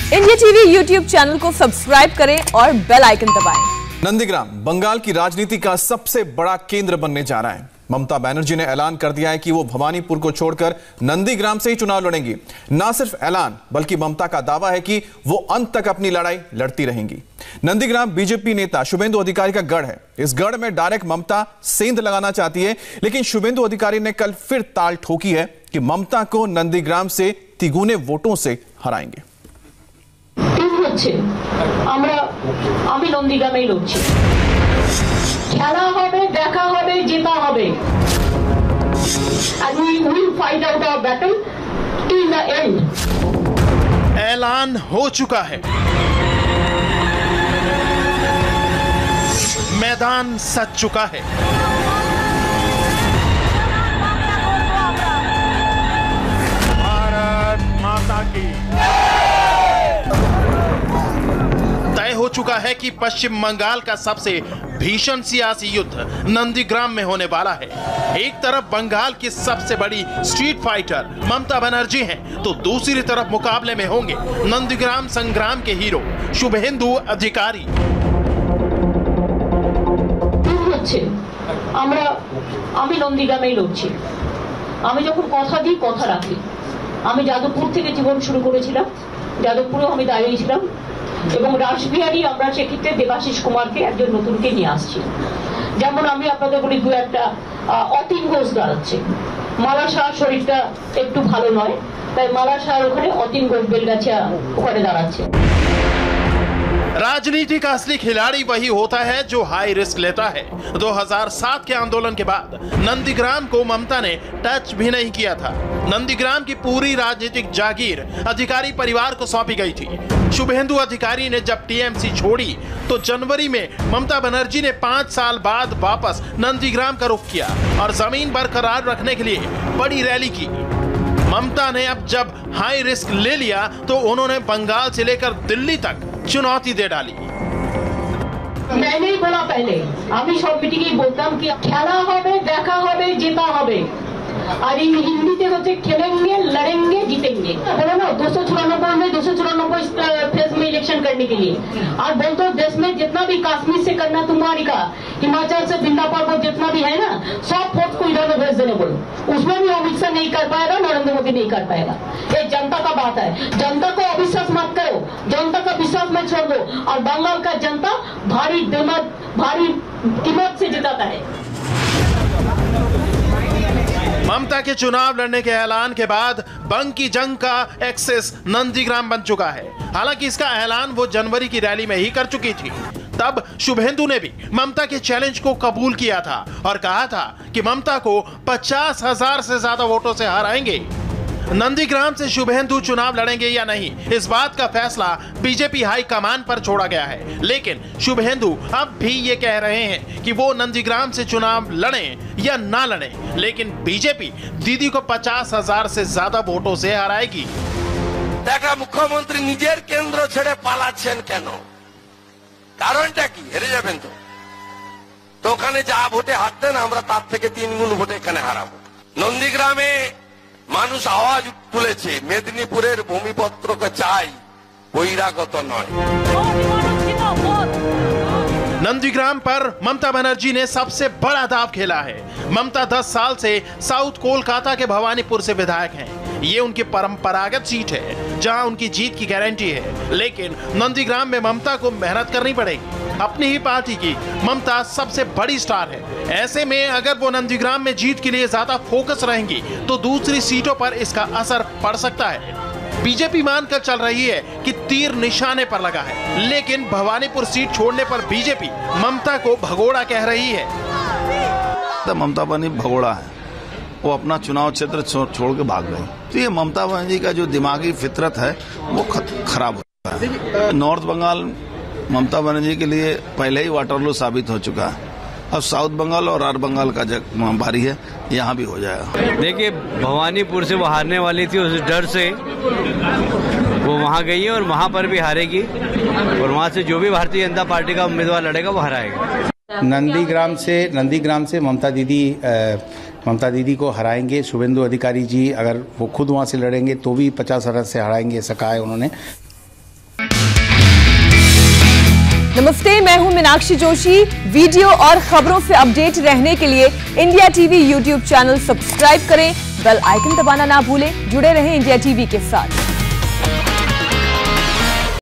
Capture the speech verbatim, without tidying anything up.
India TV YouTube channel को subscribe करें और बेल आइकन दबाएं। नंदीग्राम बंगाल की राजनीति का सबसे बड़ा केंद्र बनने जा रहा है। ममता बनर्जी ने ऐलान कर दिया है कि वो भवानीपुर को छोड़कर नंदीग्राम से ही चुनाव लड़ेंगी। ना सिर्फ ऐलान बल्कि ममता का दावा है कि वो अंत तक अपनी लड़ाई लड़ती रहेंगी। नंदीग्राम बीजेपी नेता शुभेंदु अधिकारी का गढ़ है। इस गढ़ में डायरेक्ट ममता सेंध लगाना चाहती है, लेकिन शुभेंदु अधिकारी ने कल फिर ताल ठोकी है कि ममता को नंदीग्राम से तिगुने वोटों से हराएंगे। আমি নন্দীগ্রামেই লড়ছি, খেলা হবে, দেখা হবে, জেতা হবে। And we will fight out our battle till the end। ऐलान हो चुका है, मैदान सज चुका है। भारत माता की हो चुका है कि पश्चिम बंगाल का सबसे भीषण सियासी युद्ध नंदीग्राम में होने वाला है। एक तरफ बंगाल की सबसे बड़ी स्ट्रीट फाइटर ममता बनर्जी हैं, तो दूसरी तरफ मुकाबले में होंगे नंदीग्राम संग्राम के हीरो शुभेंदु अधिकारी। আমরা আমি নন্দীগ্রামেই লড়ছি। আমি যখন কথা দিই কথা রাখি। আমি যাদবপুর থেকে জীবন শুরু করেছিলাম, যাদবপুরেও আমি দাঁড়িয়েছিলাম এবং রাসবিহারী আমরা সেক্ষেত্রে দেবাশিস কুমারকে একজন নতুনকে নিয়ে আসছি। যেমন আমি আপনাদের বলি দু একটা অতীন ঘোষ দাঁড়াচ্ছে, মালা শাহ শরীরটা একটু ভালো নয়, তাই মালা শাহর ওখানে অতীন ঘোষ বেলগাছিয়া ওখানে দাঁড়াচ্ছে। राजनीति का असली खिलाड़ी वही होता है जो हाई रिस्क लेता है। दो हज़ार सात के आंदोलन के बाद नंदीग्राम को ममता ने टच भी नहीं किया था। नंदीग्राम की पूरी राजनीतिक जागीर अधिकारी परिवार को सौंपी गई थी। शुभेंदु अधिकारी ने जब टीएमसी छोड़ी तो जनवरी में ममता बनर्जी ने पांच साल बाद वापस नंदीग्राम का रुख किया और जमीन बरकरार रखने के लिए बड़ी रैली की। ममता ने अब जब हाई रिस्क ले लिया तो उन्होंने बंगाल से लेकर दिल्ली तक चुनौती दे डाली। मैंने ही बोला पहले, আমি সব মিটিংয়ে বলতাম কি খেলা হবে, দেখা হবে, জেতা হবে। और हिंदी होते खेलेंगे, लड़ेंगे, जीतेंगे। बोला ना दो सौ चौरानबे में दो सौ चौरानबे फेज में इलेक्शन करने के लिए। और बोलते हो देश में जितना भी कश्मीर से करना तुम्हारी का, हिमाचल से बिंदा पर्वत जितना भी है ना, सब फोर्स को इधर में भेज देने बोलो। उसमें भी अमित शाह नहीं कर पाएगा, नरेंद्र मोदी नहीं कर पाएगा। ये जनता का बात है। जनता को अविश्वास मत करो, जनता का विश्वास में छोड़ दो। और बंगाल का जनता भारी कीमत भारी कीमत से जिताता है। ममता के चुनाव लड़ने के ऐलान के बाद बंग की जंग का एक्सेस नंदीग्राम बन चुका है। हालांकि इसका ऐलान वो जनवरी की रैली में ही कर चुकी थी। तब शुभेंदु ने भी ममता के चैलेंज को कबूल किया था और कहा था कि ममता को पचास हजार से ज्यादा वोटों से हराएंगे। नंदीग्राम से शुभेंदु चुनाव लड़ेंगे या नहीं, इस बात का फैसला बीजेपी हाई कमान पर छोड़ा गया है। लेकिन शुभेंदु अब भी ये कह रहे हैं कि वो नंदीग्राम से चुनाव लड़ें या ना लड़ें, लेकिन बीजेपी दीदी को पचास हजार से ज्यादा वोटों से हराएगी। देखा मुख्यमंत्री निजेर केंद्र छेड़े पालाच्छेन केन, कारणटा কি হেরে যাবেন তো তো ওখানে যা ভোটে হারতেন আমরা তার থেকে তিন গুণ ভোটে এখানে হারাবো। নন্দীগ্রামে মানুষ আওয়াজ তুলেছে, মেদিনীপুরের ভূমিপত্রকে চাই, বহিরাগত নয়। नंदीग्राम पर ममता बनर्जी ने सबसे बड़ा दाव खेला है। ममता दस साल से साउथ कोलकाता के भवानीपुर से विधायक हैं। ये उनकी परंपरागत सीट है जहां उनकी जीत की गारंटी है। लेकिन नंदीग्राम में ममता को मेहनत करनी पड़ेगी। अपनी ही पार्टी की ममता सबसे बड़ी स्टार है। ऐसे में अगर वो नंदीग्राम में जीत के लिए ज्यादा फोकस रहेंगी तो दूसरी सीटों पर इसका असर पड़ सकता है। बीजेपी मानकर चल रही है कि तीर निशाने पर लगा है, लेकिन भवानीपुर सीट छोड़ने पर बीजेपी ममता को भगोड़ा कह रही है। तो ममता बनी भगोड़ा है, वो अपना चुनाव क्षेत्र छोड़ के भाग गई। तो ये ममता बनर्जी का जो दिमागी फितरत है वो खराब हो रहा है। नॉर्थ बंगाल ममता बनर्जी के लिए पहले ही वाटरलू साबित हो चुका है। अब साउथ बंगाल और आर बंगाल का जग भारी है, यहाँ भी हो जाएगा। देखिए भवानीपुर से वो हारने वाली थी, उस डर से वो वहाँ गई है और वहाँ पर भी हारेगी और वहाँ से जो भी भारतीय जनता पार्टी का उम्मीदवार लड़ेगा वो हराएगा। नंदीग्राम से नंदीग्राम से ममता दीदी ममता दीदी को हराएंगे। शुभेंदु अधिकारी जी अगर वो खुद वहाँ से लड़ेंगे तो भी पचास हजार से हराएंगे, ऐसा कहा है उन्होंने। नमस्ते, मैं हूं मीनाक्षी जोशी। वीडियो और खबरों से अपडेट रहने के लिए India TV YouTube channel subscribe करें, बेल आइकन दबाना ना भूलें। जुड़े रहें इंडिया टीवी के साथ।